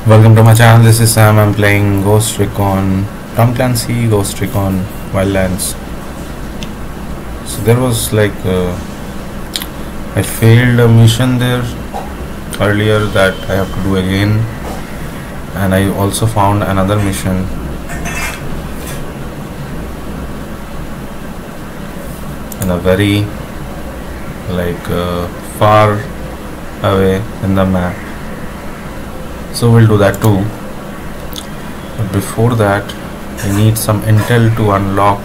Welcome to my channel. This is Sam. I'm playing Ghost Recon Tom Clancy Ghost Recon Wildlands. So there was I failed a mission there earlier that I have to do again, and I also found another mission in a very far away in the map. So we'll do that too, but before that I need some intel to unlock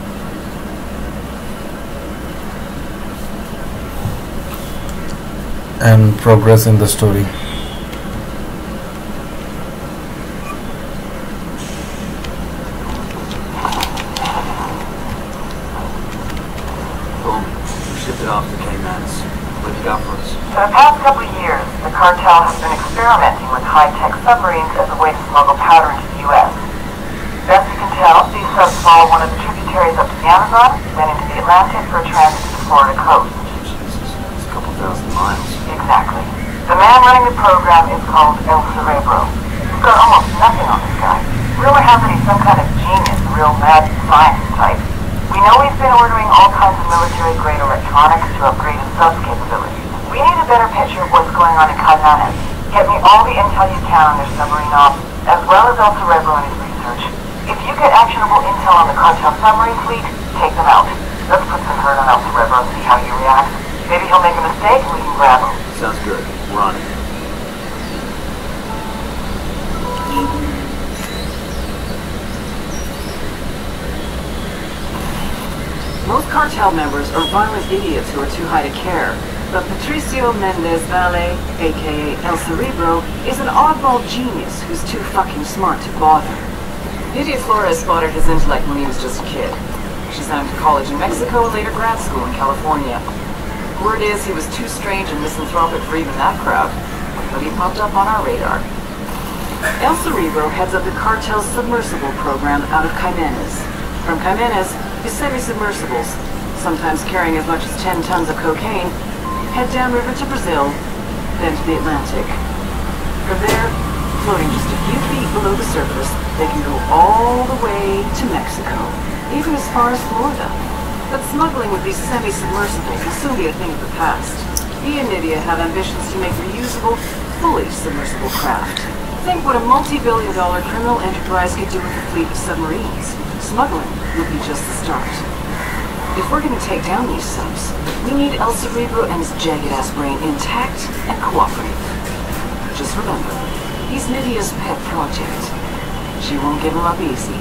and progress in the story. Boom. We shipped it off to Caymanas. What have you got for us? For the past couple of years, the cartel has been experimenting with high-tech submarines as a way to smuggle powder into the U.S. Best you can tell, these subs follow one of the tributaries up to the Amazon, then into the Atlantic for a transit to the Florida coast. Jesus, it's a couple thousand miles. Exactly. The man running the program is called El Cerebro. We've got almost nothing on this guy. Rumor has it he's some kind of genius, a real mad science type. We know he's been ordering all kinds of military-grade electronics to upgrade his subs capabilities. We need a better picture of what's going on in Caymanas. Get me all the intel you can on their submarine ops, as well as El Cerebro and his research. If you get actionable intel on the cartel submarine fleet, take them out. Let's put some hurt on El Cerebro and see how he reacts. Maybe he'll make a mistake and we can grab him. Sounds good. We're on it. Most cartel members are violent idiots who are too high to care. But Patricio Mendez Valle, aka El Cerebro, is an oddball genius who's too fucking smart to bother. Nydia Flores spotted his intellect when he was just a kid. She sent him to college in Mexico and later grad school in California. Word is he was too strange and misanthropic for even that crowd, but he popped up on our radar. El Cerebro heads up the cartel's submersible program out of Caymanas. From Caymanas, his semi-submersibles, sometimes carrying as much as 10 tons of cocaine, head downriver to Brazil, then to the Atlantic. From there, floating just a few feet below the surface, they can go all the way to Mexico, even as far as Florida. But smuggling with these semi-submersibles will soon be a thing of the past. He and Nydia have ambitions to make reusable, fully submersible craft. Think what a multi-billion-dollar criminal enterprise could do with a fleet of submarines. Smuggling will be just the start. If we're going to take down these subs, we need El Cerebro and his jagged-ass brain intact and cooperative. Just remember, he's Nydia's pet project. She won't give him up easy.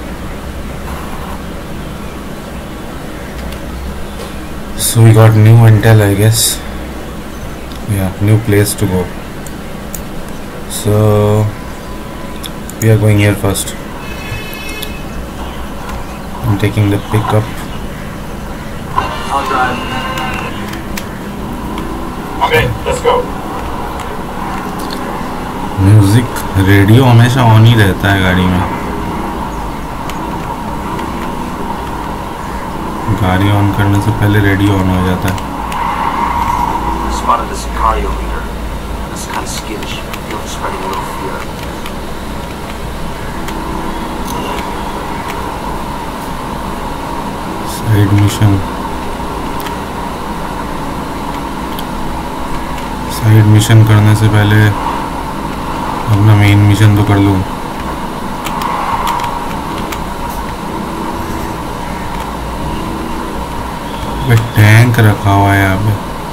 So we got new intel, I guess. Yeah, new place to go. So we are going here first. I'm taking the pickup. I'll drive. Okay, let's go. Music radio हमेशा on ही रहता है गाड़ी में. गाड़ी on करने से पहले रेडियो ऑन हो जाता है. Spotted the Sicario leader. That's kind of skittish. Feel like spreading a little fear. Side mission करने से पहले अपना मेन मिशन तो कर लूँ. टैंक रखा हुआ है यहाँ पे.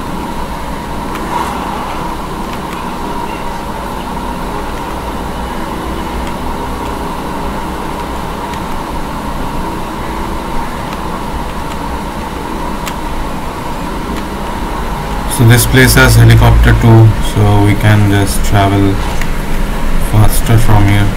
So this place has helicopter too, so we can just travel faster from here.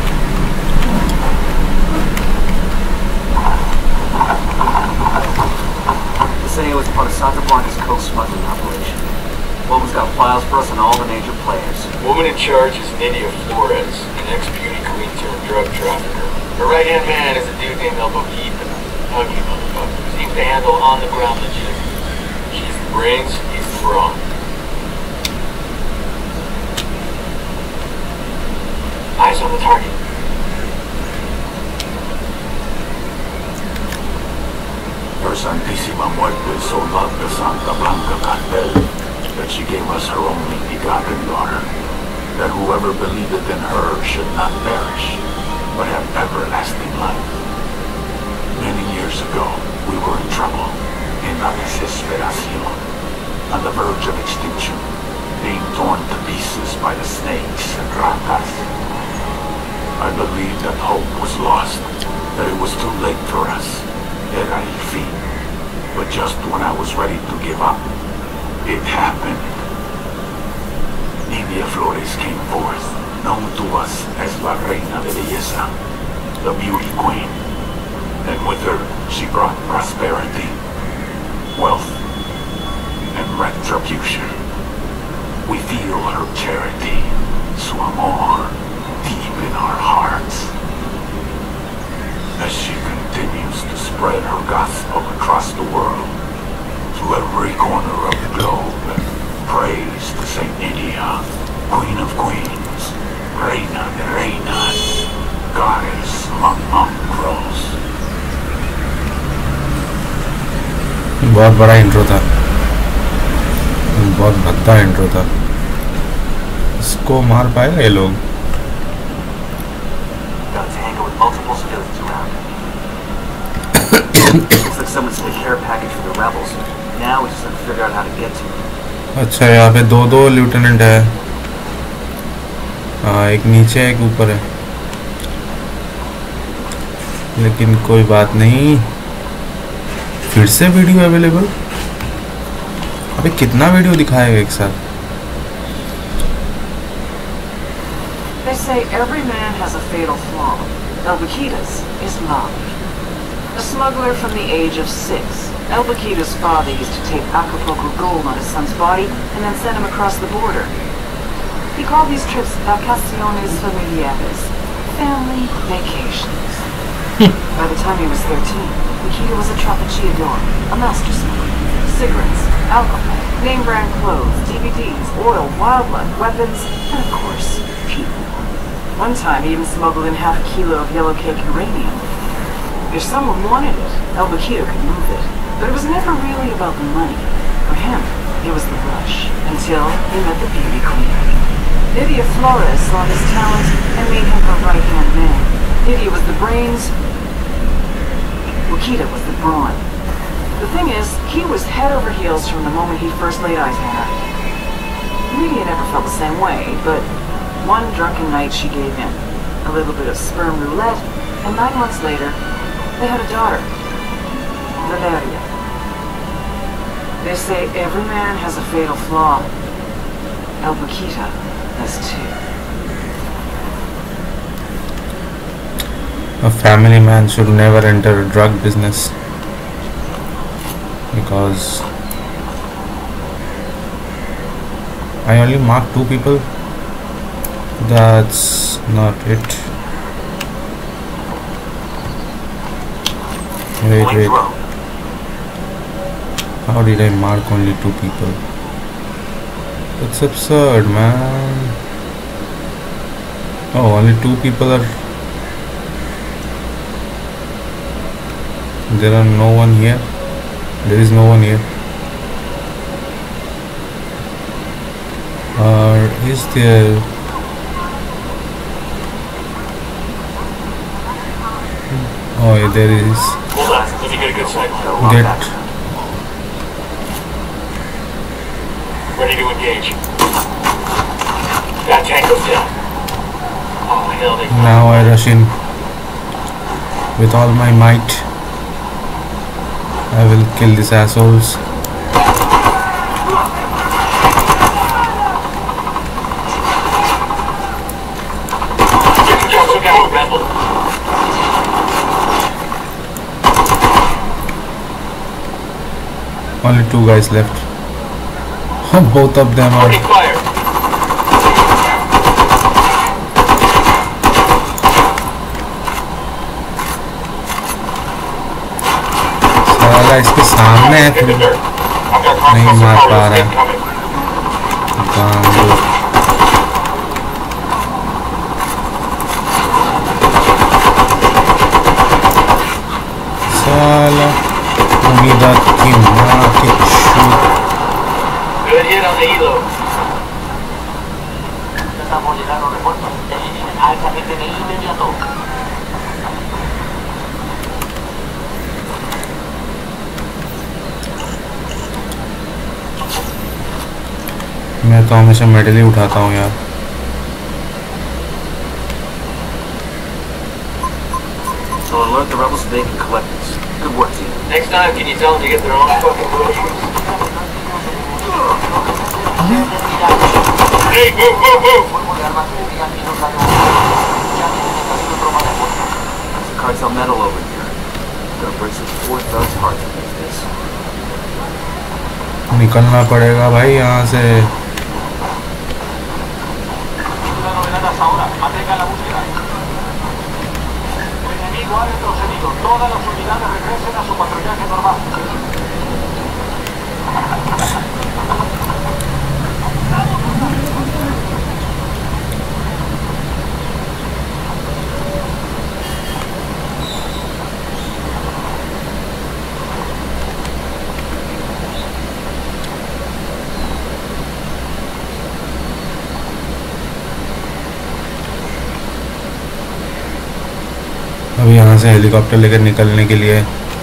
This area was part of Santa Blanca's coast smuggling operation. Woman's got files for us on all the major players. Woman in charge is Nydia Flores, an ex-beauty queen turned drug trafficker. Her right-hand man is a dude named El Boquita. Ugly motherfucker who seems to handle on-the-ground logistics. She's the brains, he's the brawn. on the target. Her Santísima Muerte so loved the Santa Blanca Cartel that she gave us her only begotten daughter, that whoever believeth in her should not perish, but have everlasting life. Many years ago, we were in trouble, in la desesperación, on the verge of extinction, being torn to pieces by the snakes and ratas. I believed that hope was lost, that it was too late for us. Era el fin. But just when I was ready to give up, it happened. Nidia Flores came forth, known to us as La Reina de Belleza, the beauty queen. And with her, she brought prosperity, wealth, and retribution. We feel her charity, su amor, deep in our hearts. As she continues to spread her gospel across the world, to every corner of the globe, praise to Saint Nidia, Queen of Queens, Reina de Reinas, Goddess among mongrels. बहुत बड़ा intro था, बहुत भद्दा intro था. इसको मार पाएगा ये लोग? Got a tango with multiple civilians around. Looks like someone sent a care package for the rebels. Now we just have to figure out how to get to it. अच्छा, यहाँ पे दो लेफ्टिनेंट है. हाँ, एक नीचे एक ऊपर है, लेकिन कोई बात नहीं. फिर से वीडियो अवेलेबल. अबे कितना वीडियो दिखाएगा एक साथ? They say every man has a fatal flaw. El Baquitas is love. A smuggler from the age of 6, El Baquita's father used to take Acapulco gold on his son's body and then send him across the border. He called these trips vacaciones familiares, family vacations. By the time he was 13, Baquita was a trapacheador, a master smuggler. Cigarettes, alcohol, name brand clothes, DVDs, oil, wildlife, weapons, and of course, people. One time he even smuggled in half a kilo of yellow cake uranium. If someone wanted it, El Baquita could move it. But it was never really about the money. For him, it was the rush, until he met the beauty queen. Nidia Flores saw his talent and made him her right-hand man. Nidia was the brains, Baquita was the brawn. The thing is, he was head over heels from the moment he first laid eyes on her. Nidia never felt the same way, but one drunken night she gave in. A little bit of sperm roulette, and 9 months later, they had a daughter, Valeria. They say every man has a fatal flaw. El Baquita has too. A family man should never enter a drug business, because I only marked 2 people. That's not it. Wait. How did I mark only 2 people? That's absurd, man. Oh, only 2 people are... There are no one here. There is no one here. Or is there? Oh, yeah, there is. Hold on, let me get a good sight. Get. Ready to engage. That tango's down. Oh, hell, they... Now I rush in with all my might. I will kill these assholes. Only 2 guys left. Both of them are... साला इसके सामने है, फिर नहीं मार पा रहा है. Comida की माँ की चूत। Good hit on the helo. Estamos llegando a repuestos. Eliminen a esa gente de inmediato. मैं तो हमेशा मेडल ही उठाता हूँ यार। So alert the rebels so they can collect this. Good work, team. Next time, can you tell them to get their own fucking groceries? Hey, move, move, move! There's a cartel medal over here. Gonna break some poor thugs' hearts against this. निकलना पड़ेगा भाई यहाँ से। Mantenga la búsqueda. El enemigo ha retrocedido. Todas las unidades regresen a su patrullaje normal. अभी यहाँ से helicopter लेकर निकलने के लिए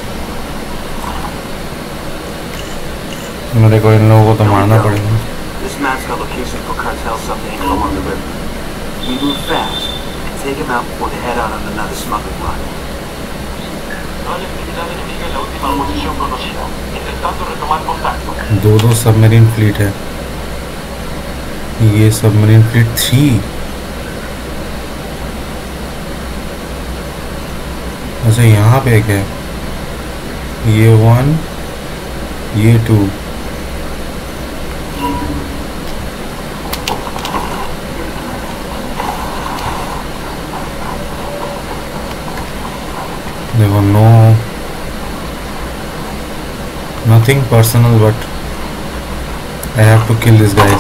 मेरे को इन लोगों को तो मारना पड़ेगा। This map's got location for cartel subnamed along the river. We move fast and take them out before they head out on another smuggling run. No hay actividad enemiga en la última posición conocida. Intentando retomar contacto. दो submarine fleet है। ये submarine fleet 3। अच्छा यहाँ पे क्या है? ये 1, ये 2। देखो no nothing personal but I have to kill these guys.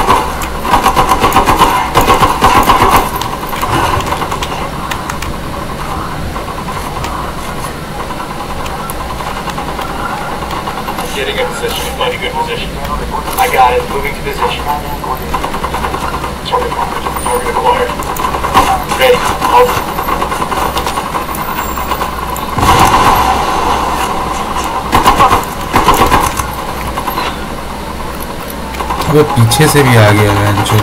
Getting a position. Find a good position. I got it. Moving to position. Target marked. Target acquired. Ready. Over. अबे पीछे से भी आ गया है जो।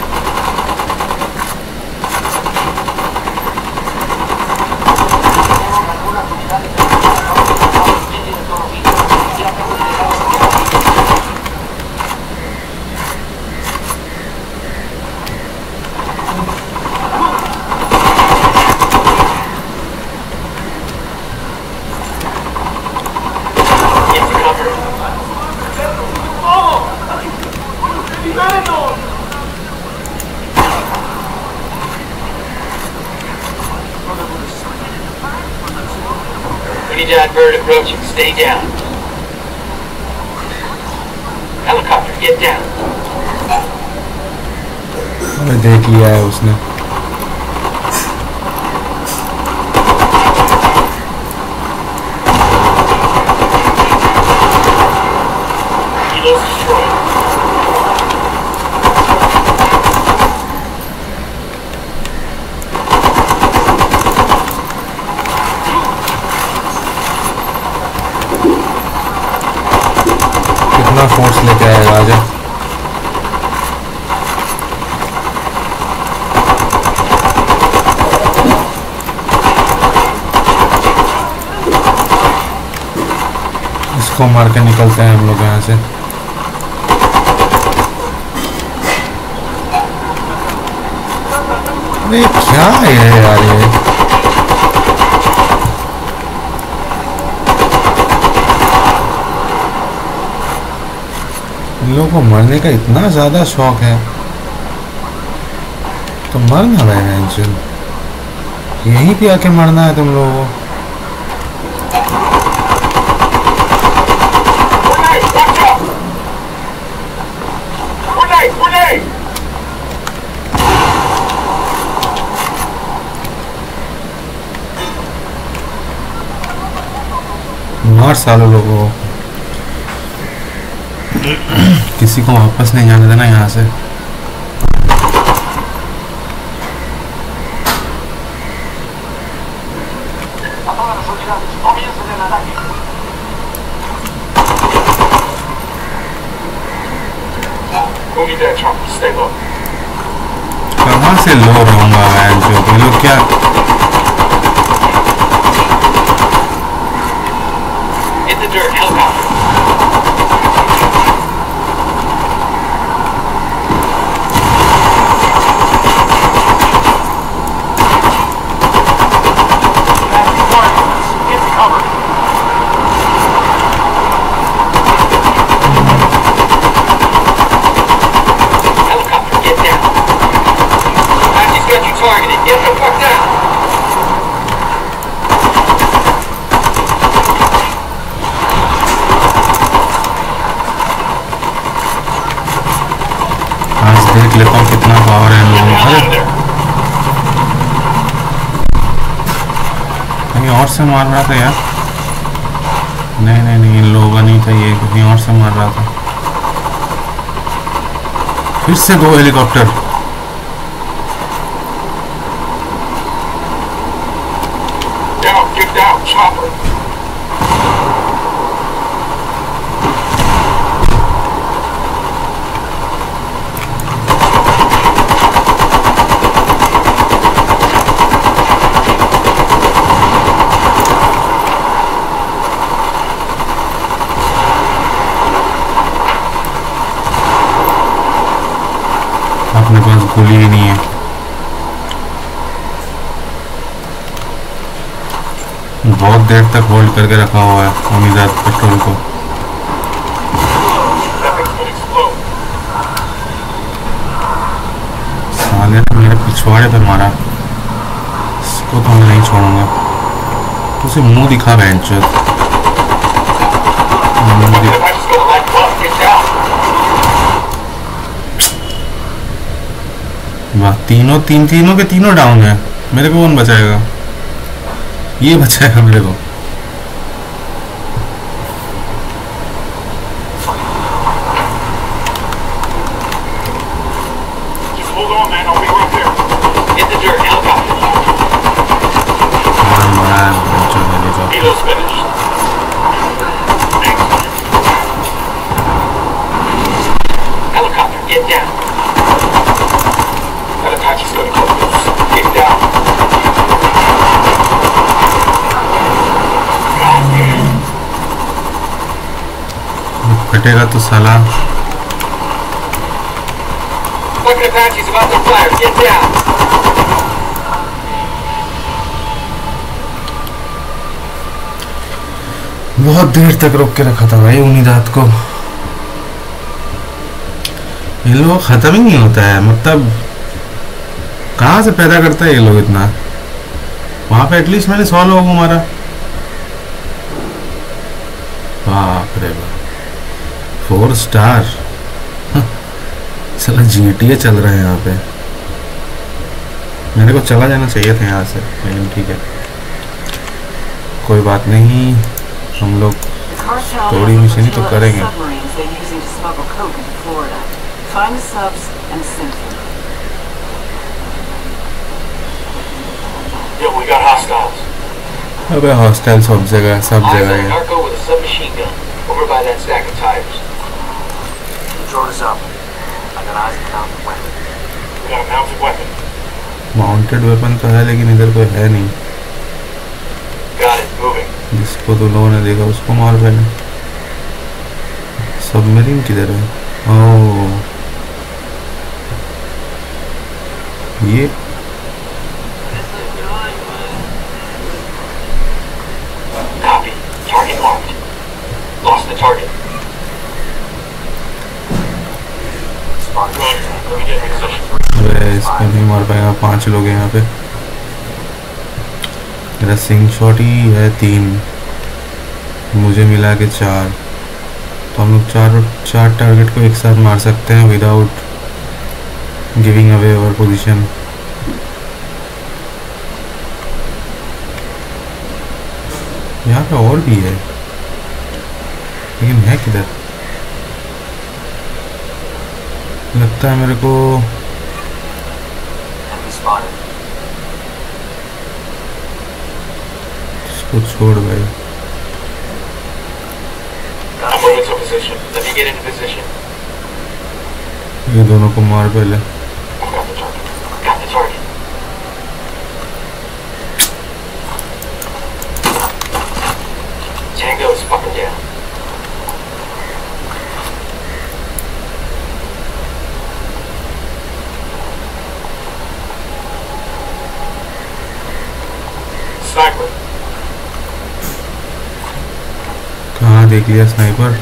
Unidad bird approaching. Stay down. Helicopter, get down. अबे देख लिया है उसने। Helos destroyed. कितना फोर्स लेके आएगा आजा। इसको मार के निकलते हैं हम लोग यहाँ से। अरे क्या है यार ये? इन लोगों को मरने का इतना ज़्यादा शौक है तो मरना है इंजन। यहीं पे आके मरना है तुम लोगों को। मार सालों लोगों को। किसी को वापस नहीं जाने देना यहाँ से। कहाँ से लो रहूंगा मैं जो ये लोग क्या देख लेता हूँ कितना पावर है इन लोगों का। कहीं और से मार रहा था यार। नहीं नहीं नहीं, इन लोगों का नहीं था ये, कहीं और से मार रहा था। फिर से 2 हेलीकॉप्टर। अपने पास गोली ही नहीं है। बहुत देर तक होल्ड करके रखा हुआ है उम्मीदाद पेट्रोल को। साले ने मेरे पिछवाड़े पे मारा, इसको तो मैं नहीं छोड़ूंगा। उसे मुंह दिखा बेंचो। वाह, तीनों के तीनों डाउन है। मेरे को कौन बचाएगा? ये बचाएगा मेरे को। कटेगा तो साला। बहुत देर तक रोक के रखा था भाई उम्मीदाद को। ये लोग खत्म ही नहीं होता है, मतलब कहाँ से पैदा करता है ये लोग इतना। वहां पे एटलीस्ट मैंने 100 लोगों को मारा। बाप रे बाप, 4 स्टार। चला GTA चल रहा है यहाँ पे। मेरे को चला जाना चाहिए था यहाँ से, लेकिन ठीक है, कोई बात नहीं। हम लोग थोड़ी मिशन तो करेंगे। अबे हॉस्टाइल सब जगह है। Over by that stack of tires. Drone is up. I got eyes on the mounted weapon. We got a mounted weapon. Mounted weapon तो है, लेकिन इधर कोई है नहीं। Got it. Moving. जिसको तो लोगों ने देखा उसको मार पहले। सबमरीन किधर है? ओह, ये Copy. Target marked. Lost the target. Let me get in position. अरे इसको नहीं मार पाएगा, 5 लोग हैं यहाँ पे। मेरा सिंग शॉट ही है 3, मुझे मिला के 4, तो हम लोग चार टारगेट को एक साथ मार सकते हैं without giving away our position. यहाँ पे और भी है। लेकिन है किधर? लगता है मेरे को इसको छोड़ भाई। ये दोनों को मार पहले। कहाँ देख लिया स्नाइपर?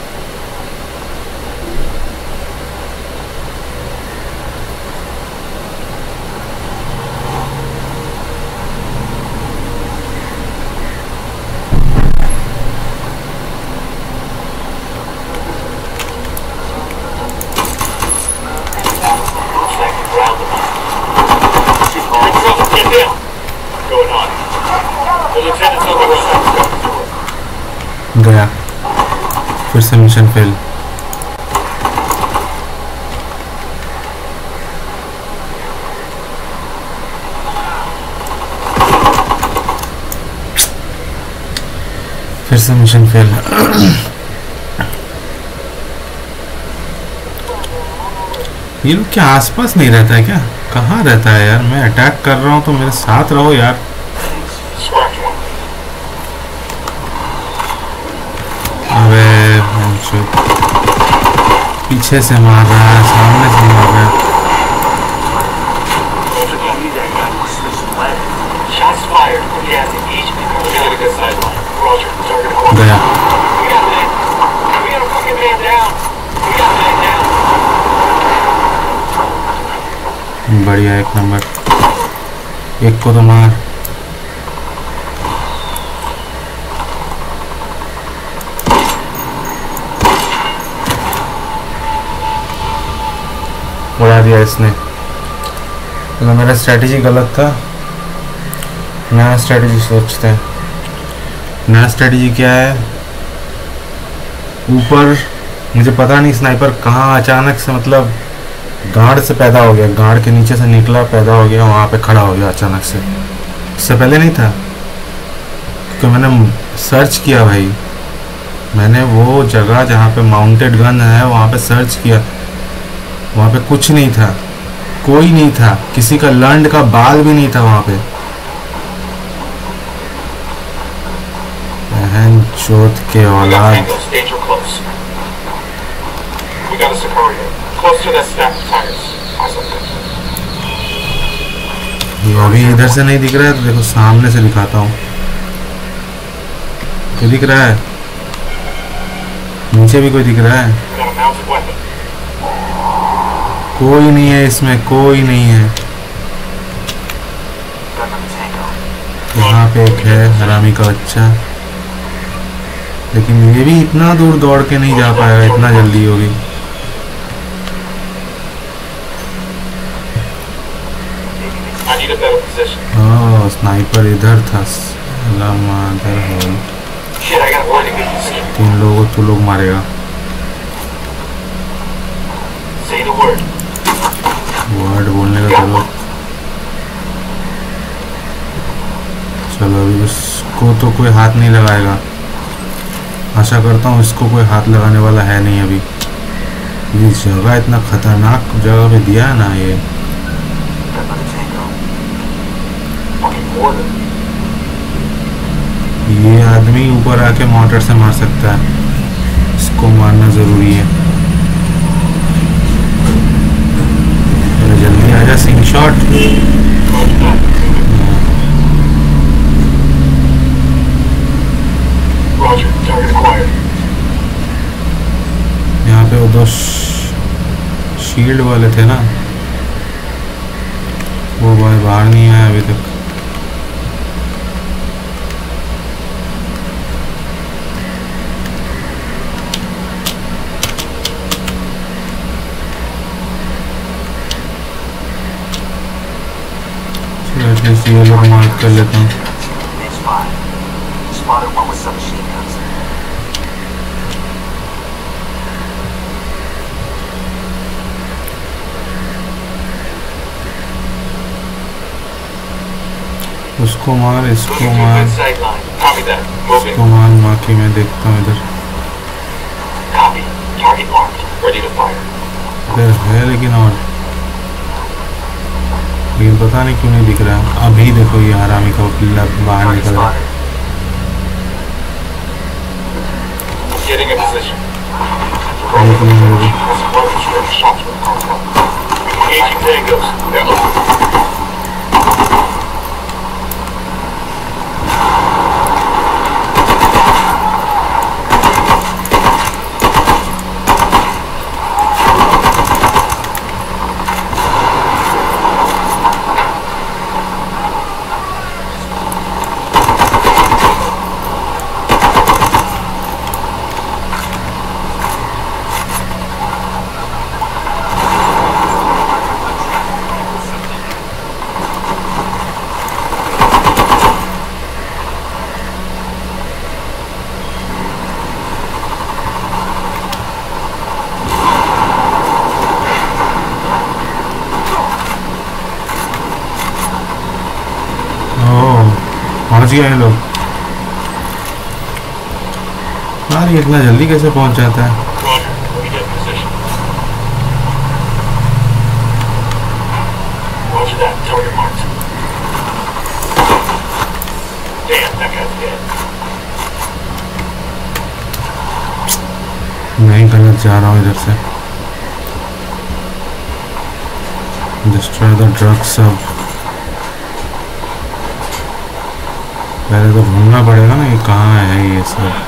गया, फिर से मिशन फेल। फिर से मिशन फेल। ये लोग क्या आसपास नहीं रहता है क्या? कहाँ रहता है यार? मैं अटैक कर रहा हूँ तो मेरे साथ रहो यार। अबे पीछे से मार रहा है, सामने से मार रहा है। गया। बढ़िया, एक नंबर। एक को तो मार। उड़ा दिया इसने। तो मेरा स्ट्रैटेजी गलत था। नया स्ट्रैटेजी सोचते हैं। नया स्ट्रैटेजी क्या है? ऊपर मुझे पता नहीं स्नाइपर कहाँ अचानक से, मतलब गार्ड से पैदा हो गया, गार्ड के नीचे से निकला, पैदा हो गया, वहाँ पे खड़ा हो गया अचानक से। इससे पहले नहीं था, क्योंकि मैंने सर्च किया भाई। मैंने वो जगह जहाँ पे माउंटेड गन है वहाँ पे सर्च किया, वहाँ पे कुछ नहीं था, कोई नहीं था, किसी का लंड का बाल भी नहीं था वहाँ पे। बहन चोट के औलाद। ये अभी इधर से नहीं दिख रहा है तो देखो सामने से दिखाता हूँ। तो दिख रहा है, नीचे भी कोई दिख रहा है? कोई नहीं है इसमें, कोई नहीं है। यहाँ पे एक है हरामी का बच्चा, लेकिन ये भी इतना दूर दौड़ के नहीं जा पाएगा, इतना जल्दी होगी। ओह, स्नाइपर इधर था। मादर हो, 3 लोगों तो लोग मारेगा। वर्ड बोलने का चलो। चलो अभी उसको तो कोई हाथ नहीं लगाएगा, आशा करता हूँ इसको कोई हाथ लगाने वाला है नहीं अभी। ये जगह इतना खतरनाक जगह पे दिया है ना ये। ये आदमी ऊपर आके मोटर से मार सकता है, इसको मारना जरूरी है। जल्दी आजा सिंग शॉट। यहाँ पे वो 2 शील्ड वाले थे ना, वो भाई बाहर नहीं आया अभी तक। ये लोग मार्क कर लेता हूँ। उसको मार, इसको Moving to a मार, good sight line. Copy that. Moving. इसको मार, बाकी मैं देखता हूँ इधर। Copy. Target marked. Ready to fire. इधर है लेकिन पता नहीं क्यों नहीं दिख रहा। अभी देखो ये हरामी का पिल्ला बाहर Target निकल रहा है। spotted. Getting a position. देख नहीं मेरे को। That's one straight shots from cartel. Engaging tangos. They're open. पहुंच गए हैं लोग। यार ये इतना जल्दी कैसे पहुंच जाता है? Roger. Let me get in position. Roger that. Target marked. Damn, that guy's dead. मैं गलत जा रहा हूँ इधर से। Destroy the drugs अब। पहले तो ढूंढना पड़ेगा ना ये कहाँ है ये सब।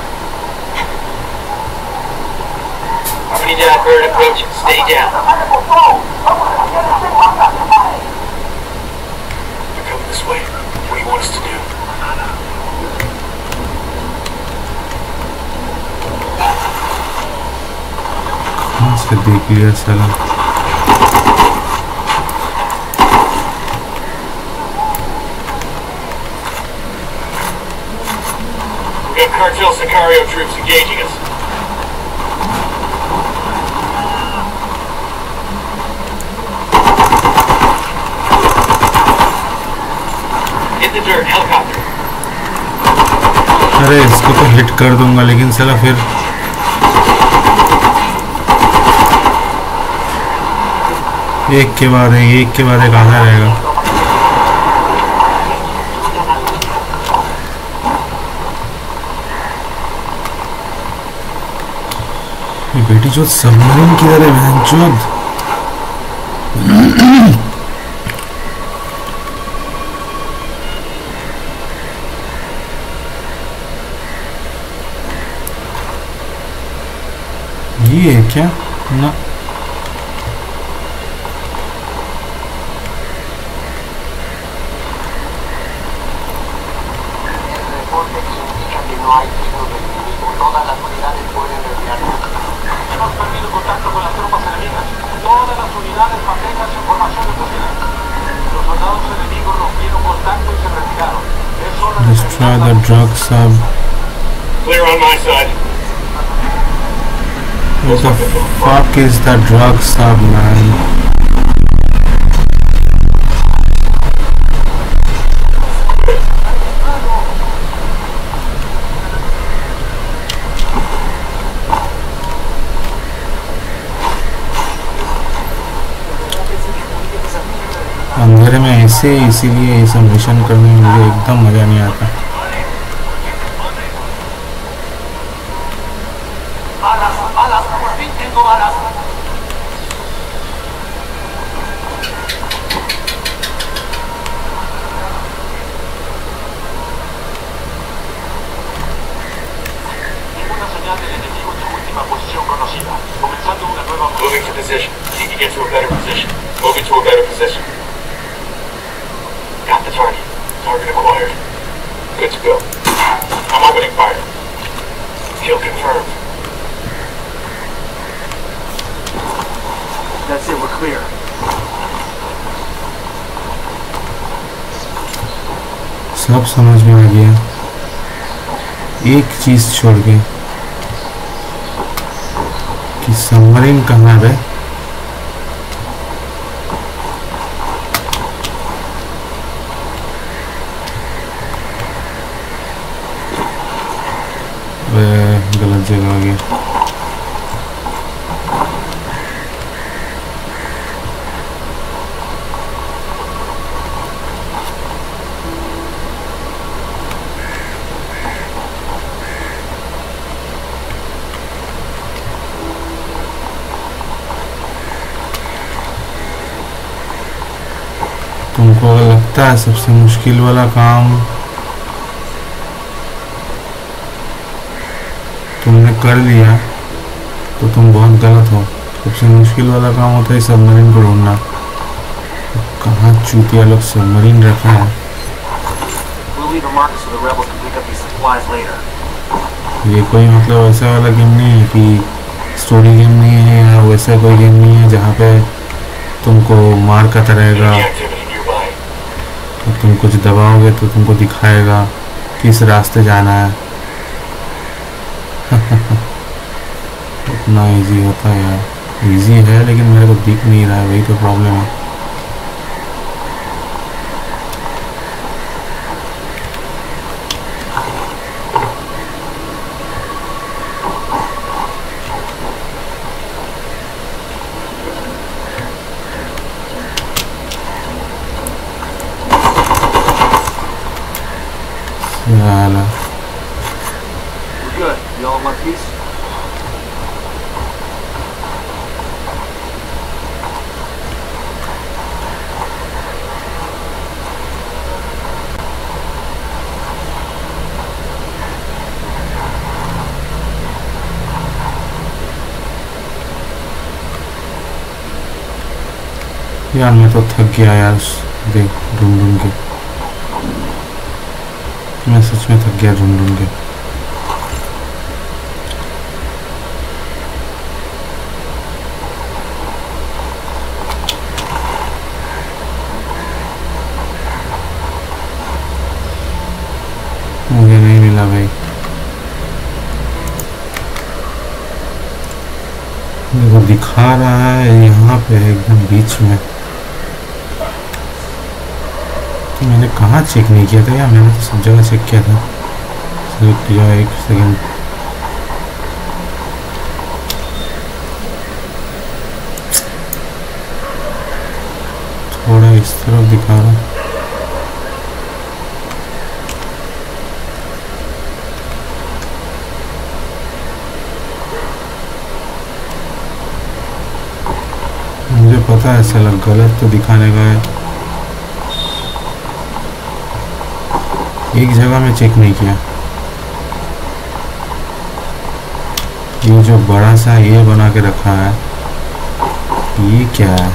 Down, bird approaching. Stay down. They're coming this way. What do you want us to do? से देख लिया साला। We got cartel Sicario troops engaging us. Hit the dirt, helicopter. अरे इसको तो हिट कर दूंगा लेकिन साला फिर एक के बाद एक आधा रहेगा। ये बेटी जो सबमरीन किधर है बहनचोद? ये है क्या? ना destroy the drug sub. Clear on my side. What the fuck is the drug sub, man? अंधेरे में ऐसे इसीलिए ये सब मिशन करने में मुझे एकदम मजा नहीं आता। Moving to position. Need to get to a better position. Moving to a better position. Got the target. Target acquired. Good to go. I'm opening fire. Kill confirmed. That's it, we're clear. सब समझ में आ गया। एक चीज छोड़ के कि submarine कहाँ है? जगह आ गया। तुमको अगर लगता है सबसे मुश्किल वाला काम तुमने कर लिया तो तुम बहुत गलत हो। सबसे मुश्किल वाला काम होता है सबमरीन को ढूंढना। कहाँ चूतिया लोग सबमरीन रखा है। ये कोई मतलब ऐसा वाला गेम नहीं है कि स्टोरी गेम नहीं है या वैसा कोई गेम नहीं है जहाँ पे तुमको मार खाता रहेगा, तो तुम कुछ दबाओगे तो तुमको दिखाएगा किस रास्ते जाना है। उतना इजी होता है यार। इजी है लेकिन मेरे को दिख नहीं रहा है, वही तो प्रॉब्लम है। Good. You all in one piece? यार मैं तो थक गया यार, देख ढूंढ ढूंढ के। मैं सच में थक गया ढूंढ ढूंढ के। मुझे नहीं मिला भाई। देखो दिखा रहा है यहाँ पे एकदम बीच में। तो मैंने कहाँ चेक नहीं किया था यार, मैंने तो सब जगह चेक किया था। सिलेक्ट किया, एक सेकेंड। थोड़ा इस तरफ दिखा रहा। मुझे पता है साला गलत तो दिखाने का है। एक जगह में चेक नहीं किया। ये जो बड़ा सा ये बना के रखा है, ये क्या है?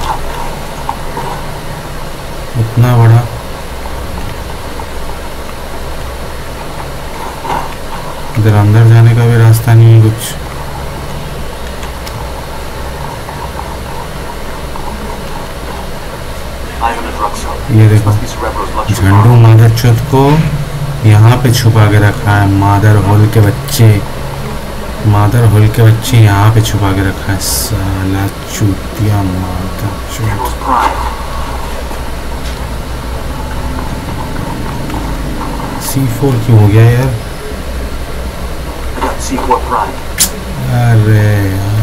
इतना बड़ा। इधर अंदर जाने का भी रास्ता नहीं है कुछ। ये देखो झंडू मादर चौथ को यहाँ पे छुपा के रखा है। मादर होल के बच्चे, मादर होल के बच्चे यहाँ पे छुपा के रखा है। साला चूतिया मादर चौथ। C4 क्यों हो गया यार? अरे यार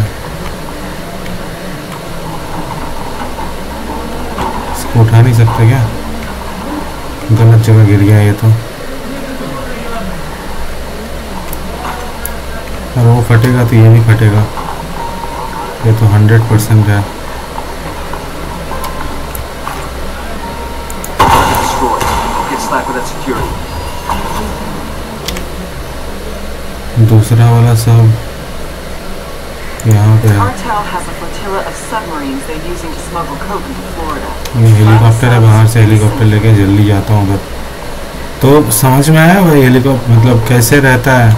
उठा नहीं सकते क्या? गलत जगह गिर गया ये तो। और वो फटेगा तो ये भी फटेगा। ये तो 100% है। दूसरा वाला सब यहाँ पे है। ये हेलीकॉप्टर है, बाहर से हेलीकॉप्टर लेके जल्दी जाता हूँ उधर। तो समझ में आया भाई हेलीकॉप्टर मतलब कैसे रहता है।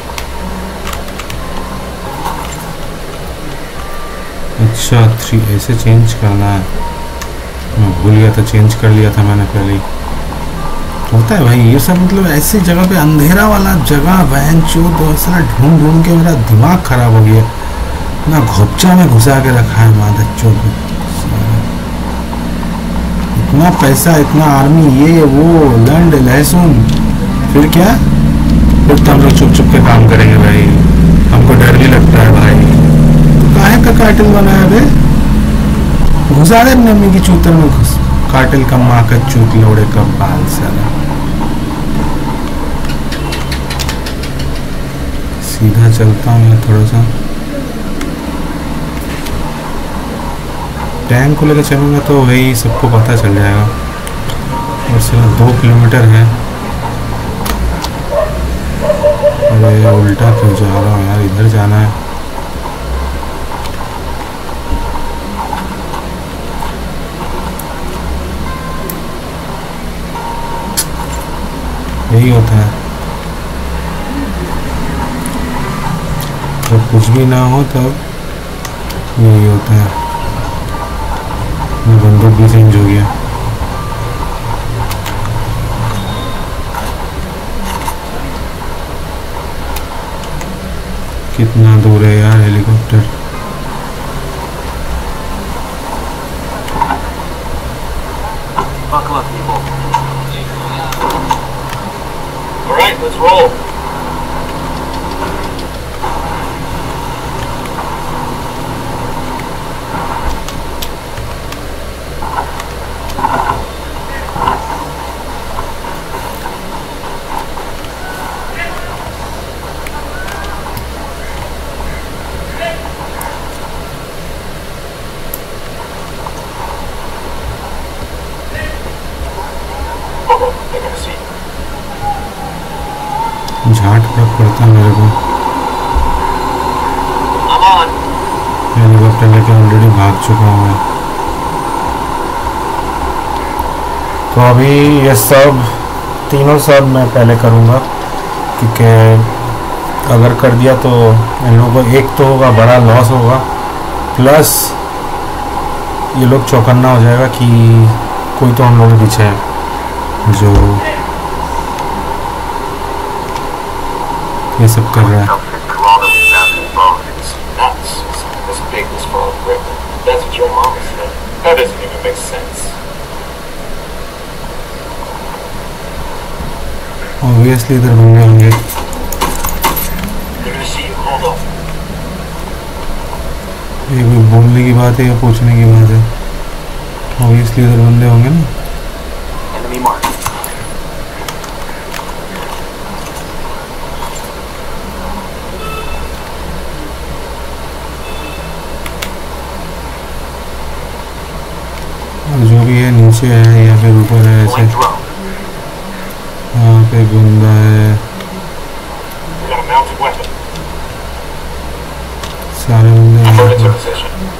अच्छा 3 ऐसे चेंज करना है। मैं भूल गया था, चेंज कर लिया था मैंने पहले ही। होता है भाई ये सब, मतलब ऐसी जगह पे अंधेरा वाला जगह वैन चो दूसरा ढूंढ ढूंढ के मेरा दिमाग खराब हो गया। ना घोपचा में घुसा के रखा है मादर चौथ। इतना पैसा, इतना आर्मी, ये वो लैंड लहसुन, फिर क्या फिर तो हम लोग चुप चुप के काम करेंगे भाई, हमको डर भी लगता है भाई। तो काहे का कार्टेल बनाया बे, घुसा दे नमी की चूतर में घुस, कार्टेल का माँ का चूत लोड़े का बाल साला। सीधा चलता हूँ मैं थोड़ा सा, टैंक को लेकर चलूँगा तो वही सबको पता चल जाएगा। और सिर्फ 2 किलोमीटर है। अरे उल्टा क्यों जा रहा हूँ यार, इधर जाना है। यही होता है जब कुछ भी ना हो तब यही होता है। मेरा बंदूक भी चेंज हो गया। कितना दूर है यार helicopter. Buckle up, people. All right, let's roll. झाट फर्क पड़ता है मेरे को। हेलीकॉप्टर लेके ऑलरेडी भाग चुका हूँ मैं। तो अभी ये सब तीनों सब मैं पहले करूँगा, क्योंकि अगर कर दिया तो इन लोगों को एक तो होगा बड़ा लॉस होगा, प्लस ये लोग चौकन्ना हो जाएगा कि कोई तो हम लोग के पीछे है जो ये सब कर रहा है। That's what your mama said. That doesn't even make sense. Obviously इधर बंदे होंगे। They're gonna see you. Hold up. ये कोई बोलने की बात है या पूछने की बात है? Obviously इधर बंदे होंगे ना। Enemy mark. जो भी है नीचे है या फिर ऊपर है, ऐसे यहाँ पे बंदा है। सारे बंदे यहाँ पे।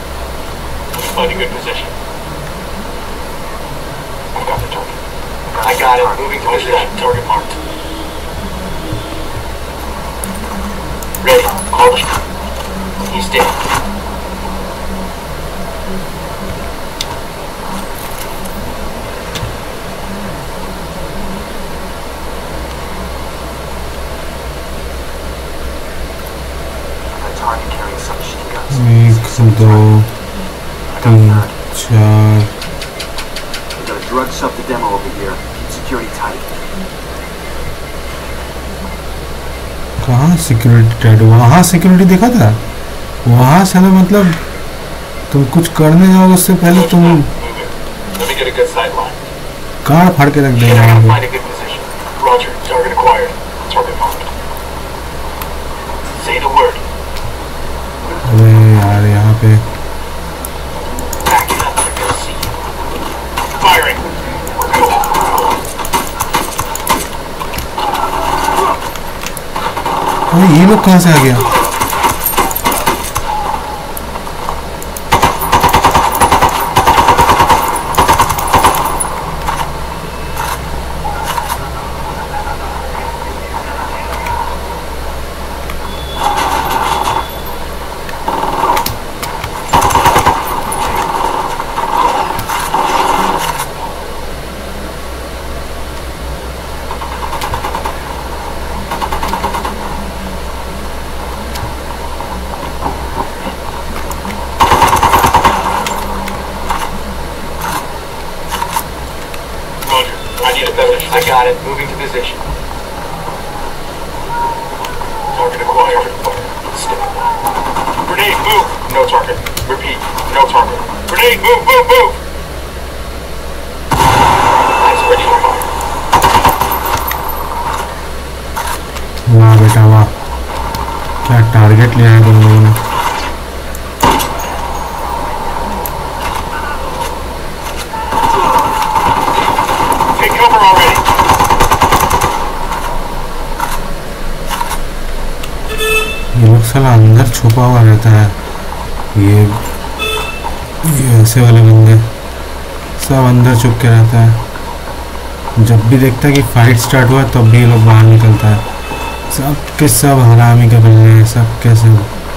एक दो तीन चार। We got a drug sub to demo over here. Keep security tight. कहाँ सिक्योरिटी टाइट? वहाँ सिक्योरिटी देखा था, वहाँ साला मतलब तुम कुछ करने जाओगे उससे पहले तुम कार फाड़ के रख देगा वहाँ पे। अरे यार यहाँ पे अरे ये लोग कहाँ से आ गया? I got it. Moving to position. Target acquired. Step 1. Grenade, move! No target. Repeat, no target. Grenade, move, move, move! Eyes ready to fire. वाह बेटा वाह, क्या टारगेट लिया है तुम लोगों ने। Take cover already. ये लोग साला अंदर छुपा हुआ रहता है। ये ऐसे वाले बंदे सब अंदर छुप के रहता है। जब भी देखता है कि फाइट स्टार्ट हुआ तब भी ये लोग बाहर निकलता है। सब के सब हरामी के बल्ले हैं, सब के सब।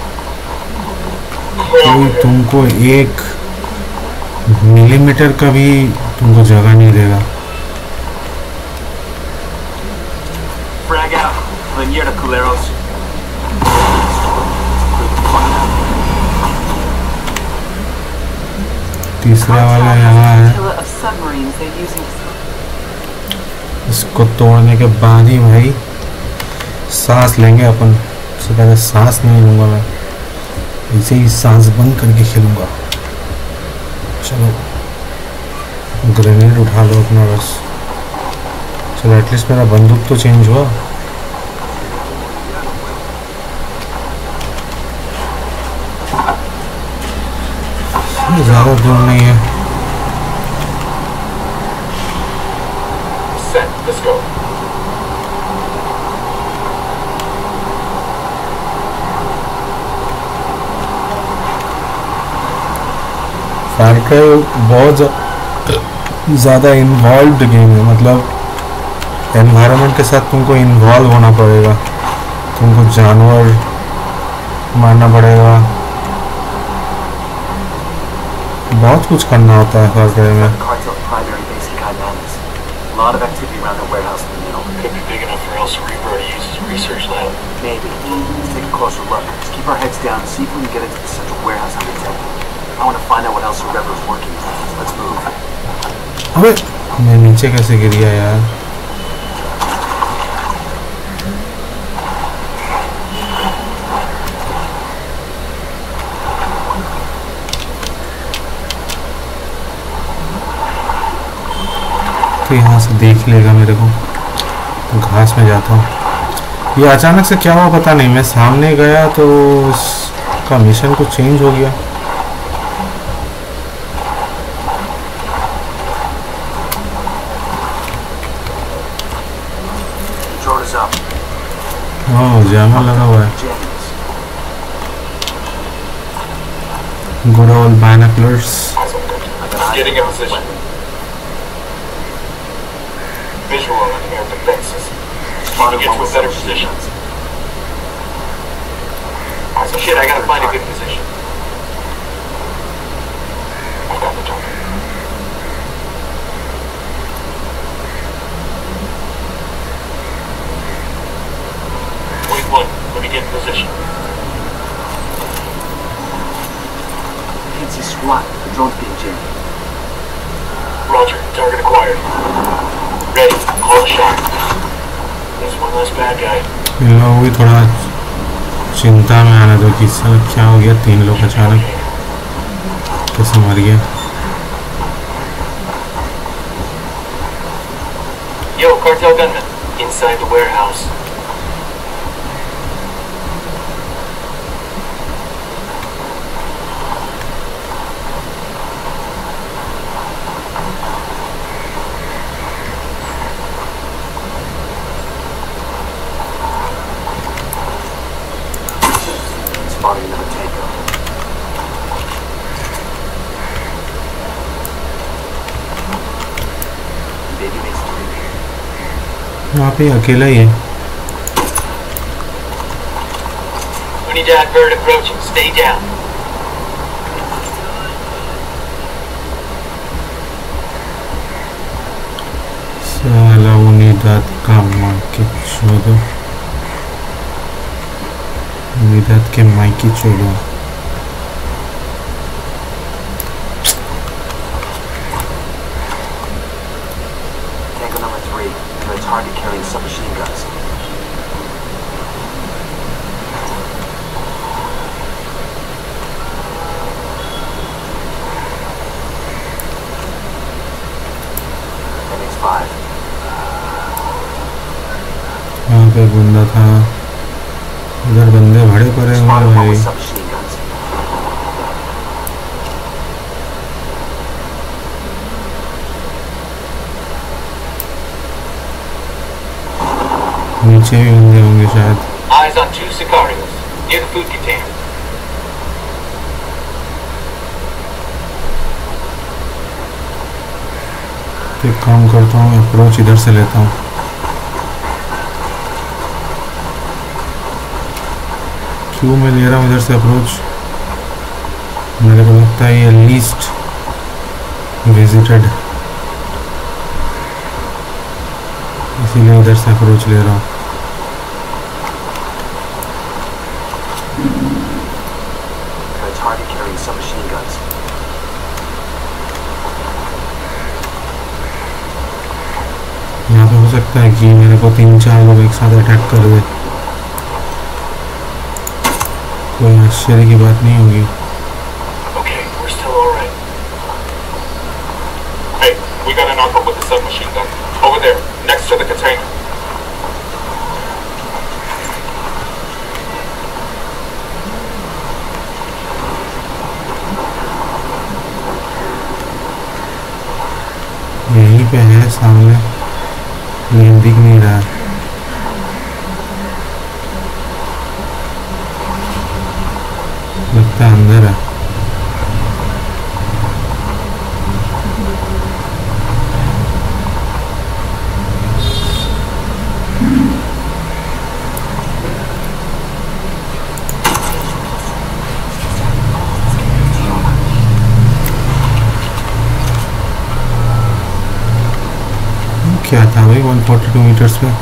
कोई तुमको 1 मिलीमीटर का भी तुमको जगह नहीं देगा। Frag out. Mierda, culeros. तीसरा वाला यहाँ है। Killer of submarines they're using. इसको तोड़ने के बाद ही भाई सांस लेंगे अपन। उससे पहले सांस नहीं लूँगा मैं, ऐसे ही सांस बंद करके खेलूँगा। चलो ग्रेनेड उठा लो अपना बस। चलो एटलीस्ट मेरा बंदूक तो चेंज हुआ। ज़्यादा दूर नहीं है। Set. Let's go. Far cry बहुत ज़्यादा इन्वॉल्व्ड गेम है। मतलब एनवायरनमेंट के साथ तुमको इन्वॉल्व होना पड़ेगा। तुमको जानवर मारना पड़ेगा, बहुत कुछ करना होता है फार क्राई में। Cartel's primary base in Caymanas. A lot of activity around the warehouse in the middle. Could be big enough for El Cerebro to use as a research lab. Maybe. Let's take a closer look. Let's keep our heads down and see if we can get into the central warehouse undetected. I want to find out what else Cerebro's working on. Let's move. अबे मैं नीचे कैसे गिर गया यार। तो यहाँ से देख लेगा मेरे को, तो घास में जाता हूँ। ये अचानक से क्या हुआ पता नहीं, मैं सामने गया तो उसका मिशन कुछ चेंज हो गया। Jordan's up. हाँ जैमर लगा हुआ है। James. Good old binoculars. Getting in position. Visual on air defenses. Need to get to a better position. Shit, I gotta find a good position. I've got the target. Wait one, let me get in position. Can't see squat. The drone's being jammed. Roger, target acquired. Ready, call the shot. There's one less bad guy. इन लोगों को भी थोड़ा चिंता में आना दो कि साला क्या हो गया। 3 लोग अचानक कैसे मर गए। Yo, cartel gunman, inside the warehouse. Spotting another tango. Baby makes 3 here. यहाँ पे अकेला ही है। We need to advert approaching. Stay down. साला उनीदात का माँ के चोदो, उनीदात के माँ की चोदो। Tango number 3. Got a target carrying submachine guns. 5. यहाँ पे एक बंदा था, इधर बंदे भड़े पड़े हुए Spotted one भाई। with submachine guns. नीचे भी बंदे होंगे शायद। Eyes on 2 Sicarios, near the food container. एक काम करता हूँ, अप्रोच इधर से लेता हूँ। क्यों मैं ले रहा हूँ इधर से अप्रोच? मेरे को लगता है ये लीस्ट विजिटेड, इसीलिए इधर से अप्रोच ले रहा हूँ। Got a target carrying submachine guns. यहाँ पे हो सकता है कि मेरे को 3-4 लोग एक साथ अटैक कर दे, कोई आश्चर्य की बात नहीं होगी। Okay, we're still alright. Hey, we got an armor with a submachine gun. Over there, next to the container. यहीं पे है सामने, लेकिन दिख नहीं रहा है। लगता है अंदर है। क्या था भाई 142 मीटर्स पे?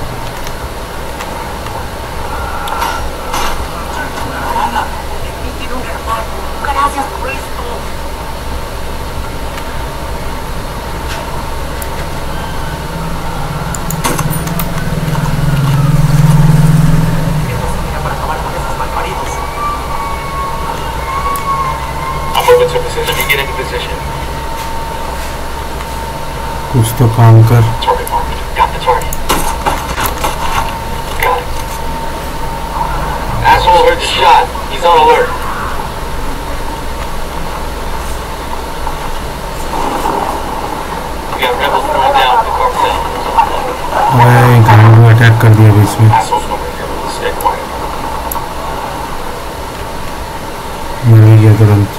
I'm moving to position. You get into position. कुछ तो काम कर। Target marked. Got the target. Got it. Asshole heard the shot. He's on alert. We got rebels throwing down with the cartel. अरे गांडू attack कर दिया बीच में। Assholes over here. Stay quiet. मर भी गया तुरंत।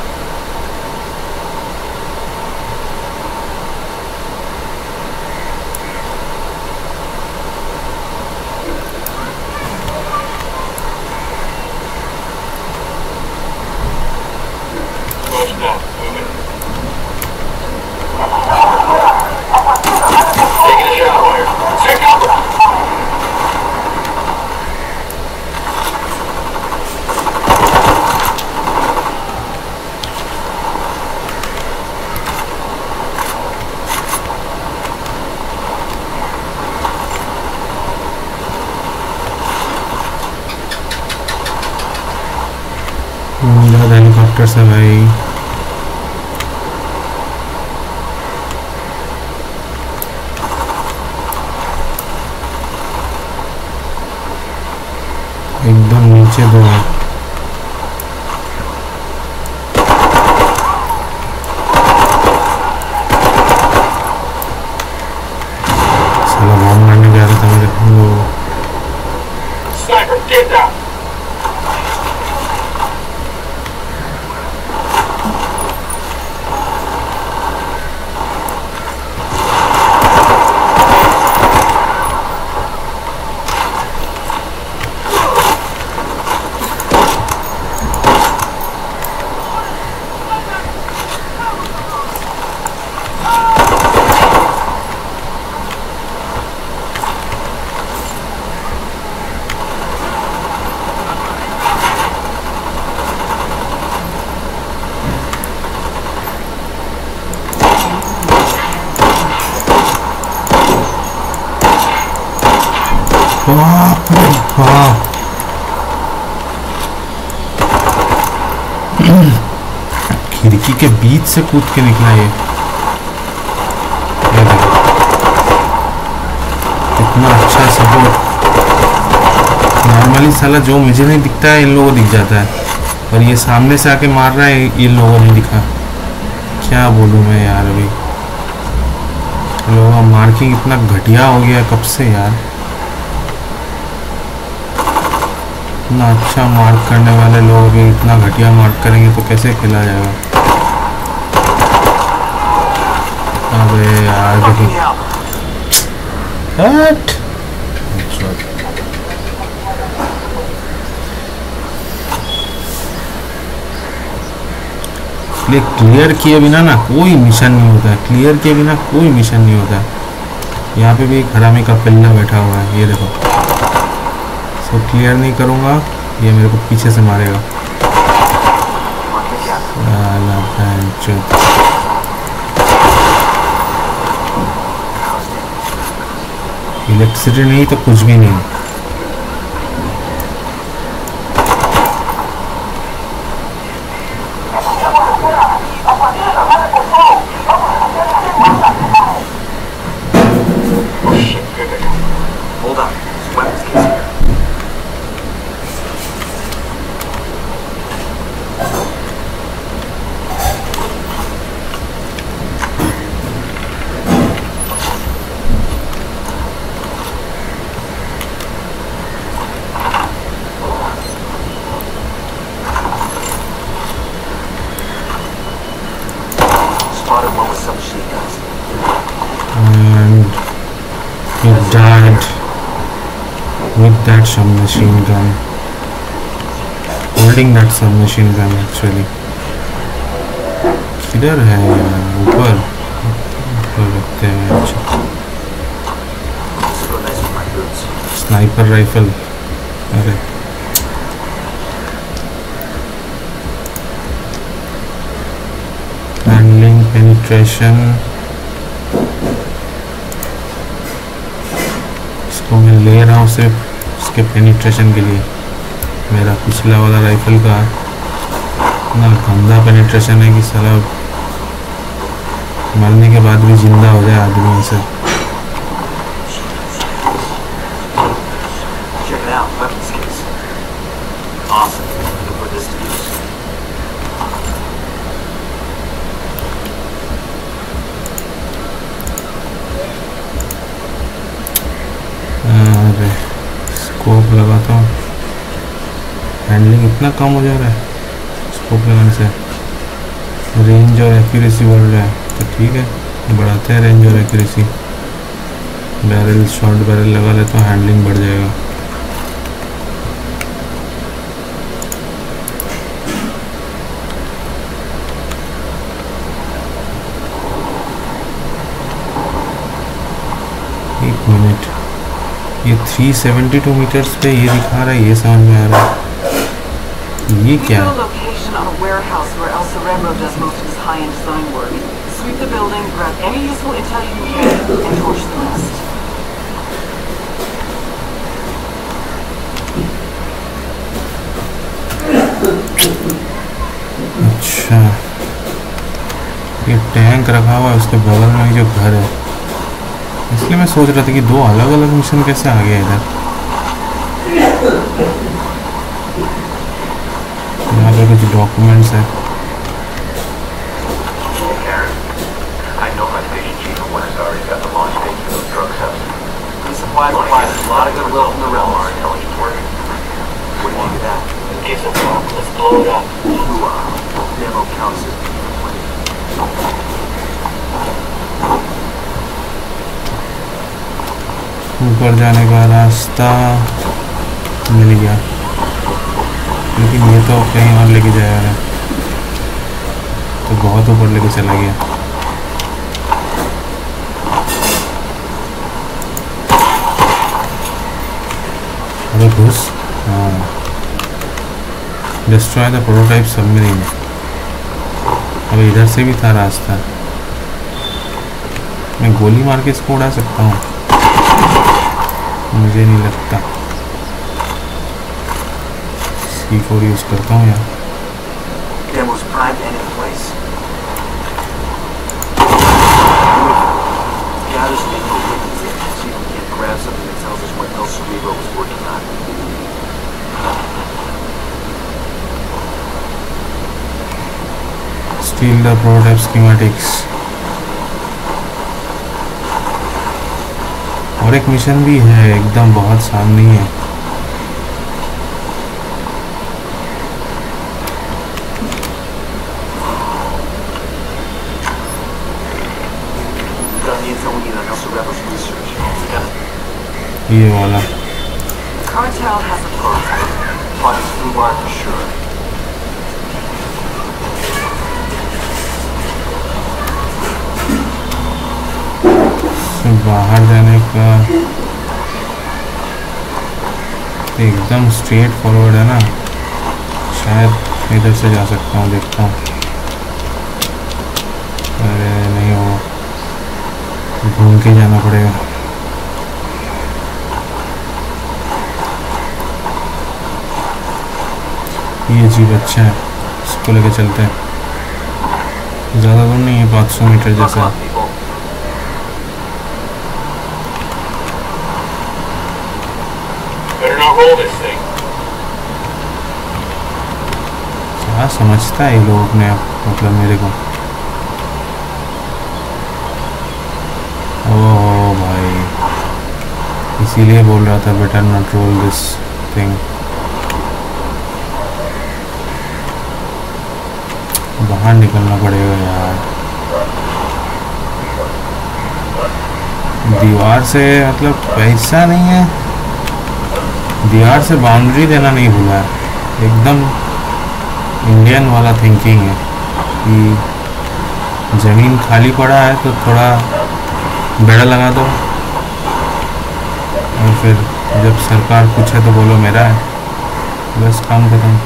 Roger that. Moving. Taking a shot fire. Take cover. Helicopter से भाई। एकदम नीचे दो है। साला बॉम्ब मारने जा रहा था मेरे को। Sniper, get down. बाप रे बाप। खिड़की के बीच से कूद के निकला ये देखो। नॉर्मली साला जो मुझे नहीं दिखता है इन लोगों को दिख जाता है, और ये सामने से आके मार रहा है, इन लोगों को नहीं दिखा। क्या बोलूँ मैं यार, अभी लोगों का मार्किंग इतना घटिया हो गया कब से यार। इतना अच्छा मार्क करने वाले लोग अभी इतना घटिया मार्क करेंगे तो कैसे खेला जाएगा। अबे यार देखिए क्लियर किए बिना ना कोई मिशन नहीं होता है, क्लियर किए बिना कोई मिशन नहीं होता है। यहाँ पे भी एक हरामी का पिल्ला बैठा हुआ है, ये देखो। सो क्लियर नहीं करूँगा, ये मेरे को पीछे से मारेगा। इलेक्ट्रिसिटी नहीं तो कुछ भी नहीं। Died with that submachine gun, holding that submachine gun actually. किधर है यार? ऊपर रखते हैं। अच्छा, स्नाइपर राइफल। अरे हैंडलिंग, पेनिट्रेशन, तो मैं ले रहा हूँ सिर्फ उसके पेनिट्रेशन के लिए। मेरा पिछला वाला राइफल का इतना गंदा पेनिट्रेशन है कि साला मरने के बाद भी जिंदा हो जाए आदमी से। अरे स्कोप लगाता हूँ, हैंडलिंग इतना कम हो जा रहा है स्कोप लगाने से। रेंज और एक्यूरेसी बढ़ रहा है तो ठीक है, बढ़ाते हैं रेंज और एक्यूरेसी। बैरल, शॉर्ट बैरल लगा ले तो हैंडलिंग बढ़ जाएगा। एक मिनट, ये 372 मीटर्स पे ये दिखा रहा है, ये समझ में आ रहा है। ये क्या है? अच्छा, ये टैंक रखा हुआ है उसके बगल में जो घर है, इसलिए मैं सोच रहा था कि दो अलग अलग मिशन कैसे आ गया इधर। यहाँ पे कुछ डॉक्यूमेंट्स है। ऊपर जाने का रास्ता मिल गया, लेकिन ये तो कहीं और लेके जा रहा है, तो बहुत ऊपर लेके चला गया। अरे घुस। हाँ, डिस्ट्रॉय द प्रोटोटाइप सबमरीन। अब इधर से भी था रास्ता, मैं गोली मार के इसको उड़ा सकता हूँ, मुझे नहीं लगता। C4 यूज करता हूँ यार। Steal the prototype schematics. और एक मिशन भी है एकदम बहुत सामने ही है. ये वाला. Cartel has a prototype. Find us through wire for sure. तो बाहर जाने का एकदम स्ट्रेट फॉरवर्ड है ना. शायद इधर से जा सकता हूँ, देखता हूँ. अरे नहीं, वो घूम के जाना पड़ेगा. ये जीप अच्छा है, इसको लेके चलते हैं. ज़्यादा दूर नहीं है, 500 मीटर जैसा. क्या समझता है ये लोग अपने आप, मतलब मेरे को. ओह भाई, इसीलिए बोल रहा था better not roll this thing. बाहर निकलना पड़ेगा यार. दीवार से मतलब पैसा नहीं है, दीवार से बाउंड्री देना नहीं भूला है. एकदम इंडियन वाला थिंकिंग है कि ज़मीन खाली पड़ा है तो थोड़ा बेड़ा लगा दो, और फिर जब सरकार पूछे तो बोलो मेरा है, बस काम खत्म.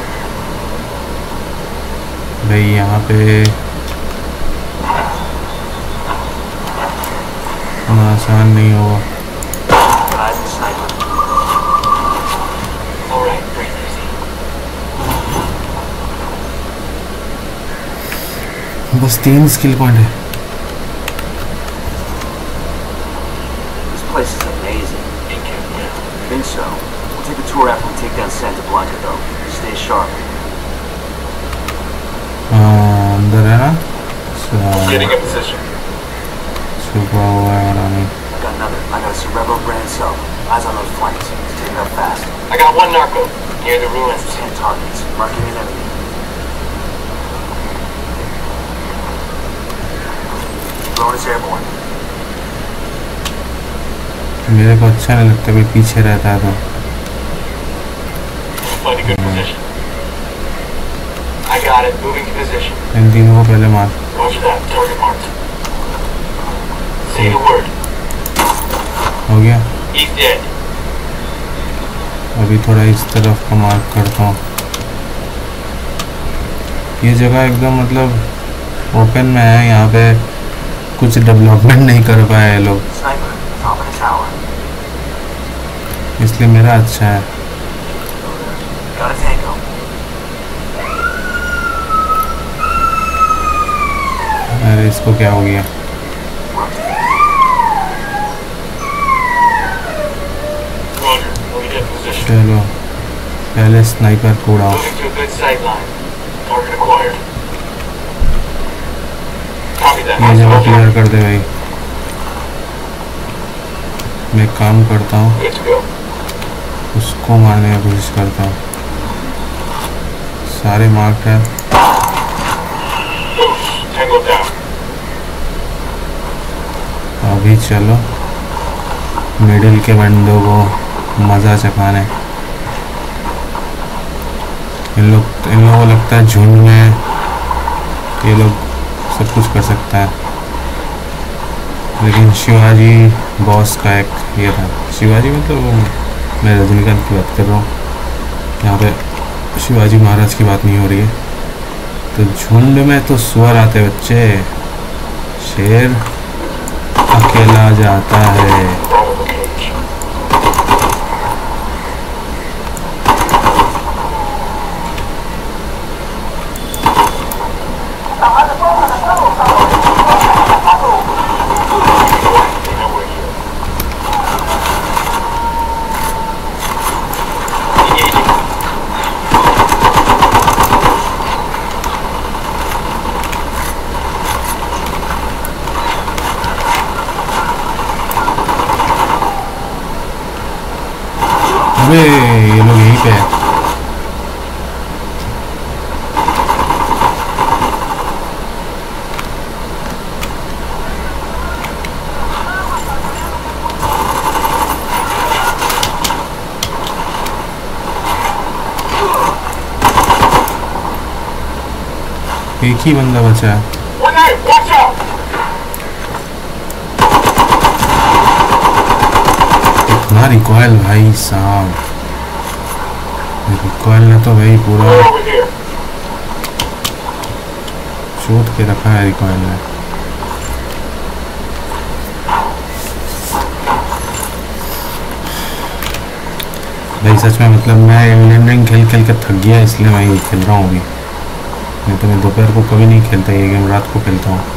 भाई यहाँ पे इतना आसान नहीं होगा. बस 3 स्किल पॉइंट है. This place is amazing. Think so. We'll take a tour after we take down Santa Blanca, though. Stay sharp. अंदर है ना. Getting in position. छुपा हुआ है और हमें. I got another. I got a Cerebro brand sub. Eyes on those flanks. Let's take it up fast. I got one narco near the ruins. 10 targets. Marking an enemy. Drone is airborne. मेरे को अच्छा नहीं लगता कोई पीछे रहता है तो. Find a good position. I got it. Moving to position. इन तीनों को पहले मार. Roger that. Target marked. Say the word. हो गया. He's dead. अभी थोड़ा इस तरफ का मार्क करता हूँ. ये जगह एकदम मतलब ओपन में है. यहाँ पे कुछ डेवलपमेंट नहीं कर पाए ये लोग, Sniper. Top of the tower. इसलिए मेरा अच्छा है. Got a tango. अरे इसको क्या हो गया. Roger. Moving to position. चलो पहले स्नाइपर को उड़ाओ. Moving to a good sight line. Target acquired. Copy that. ये जगह क्लियर कर दे भाई. मैं एक काम करता हूँ, Good to go. उसको मारने की कोशिश करता हूँ. सारे मार्क है. Oof. Tango down. अभी चलो मिडिल के बंदों को मज़ा चखाने. इन लोगों को लगता है झुंड में ये लोग सब कुछ कर सकता है, लेकिन शिवाजी बॉस का एक ये था. शिवाजी मतलब वो, मैं रजनीकांत की बात कर रहा हूँ. यहाँ पे शिवाजी महाराज की बात नहीं हो रही है. तो झुंड में तो सुअर आते बच्चे, शेर अकेला जाता है. अबे ये लोग यहीं पे है। एक ही बंदा बचा है। इतना रिकॉइल भाई साहब, रिकॉइल ने तो भाई पूरा चोट के रखा है रिकॉइल ने। भाई सच में मतलब मैं एल्डन रिंग खेल खेल के थक गया, इसलिए मैं ये खेल रहा हूँ अभी। नहीं तो मैं दोपहर को कभी नहीं खेलता, ये गेम रात को खेलता हूँ।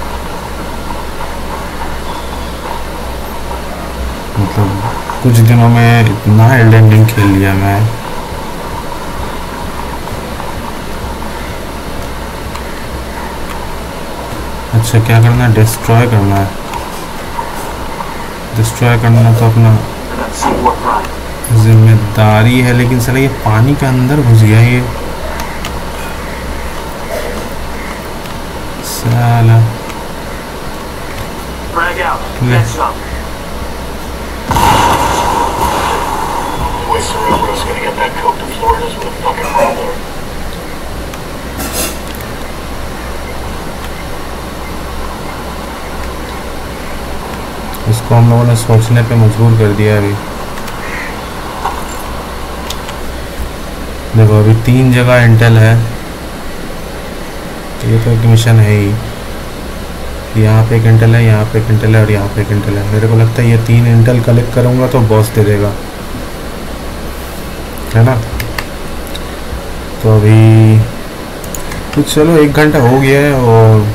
मतलब कुछ दिनों में इतना एल्डन रिंग खेल लिया मैं। अच्छा क्या करना है? डिस्ट्रॉय करना है। डिस्ट्रॉय करना तो अपना जिम्मेदारी है, लेकिन सर ये पानी के अंदर घुस गया ये साला। इसको हम लोगों ने सोचने पे मजबूर कर दिया अभी। देखो अभी 3 जगह इंटेल है, ये तो एक मिशन है ही। यहाँ पे एक इंटेल है, यहाँ पे एक इंटेल है और यहाँ पे एक इंटेल है। मेरे को लगता है ये 3 इंटेल कलेक्ट करूँगा तो बॉस दे देगा, है ना। तो अभी कुछ चलो 1 घंटा हो गया है और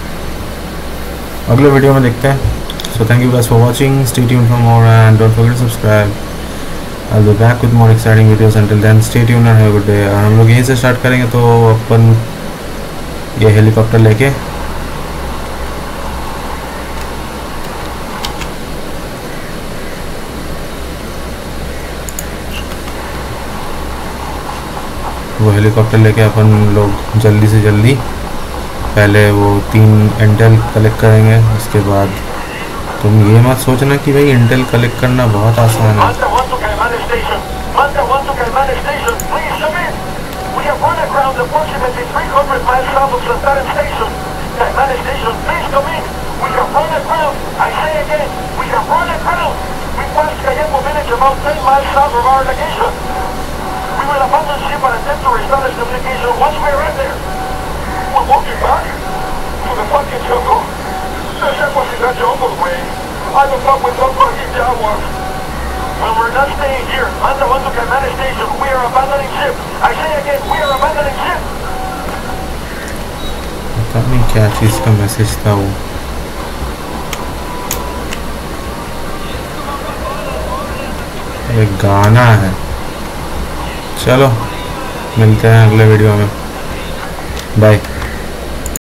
अगले वीडियो में देखते हैं। So thank you guys for watching. Stay tuned for more and don't forget to subscribe. I'll be back with more exciting videos. Until then, stay tuned and have a good day. और हम लोग यहीं से start करेंगे तो अपन ये helicopter लेके अपन लोग जल्दी से जल्दी पहले वो 3 इंटेल कलेक्ट करेंगे। उसके बाद तुम ये मत सोचना कि भाई इंटेल कलेक्ट करना बहुत आसान है। I don't fuck with some fucking Jaguars. Well, we're not staying here. I'm the one who can manage station. We are abandoning ship. I say again, we are abandoning ship. पता नहीं क्या चीज़ का message था वो। एक गाना है। चलो मिलते हैं अगले वीडियो में। बाय।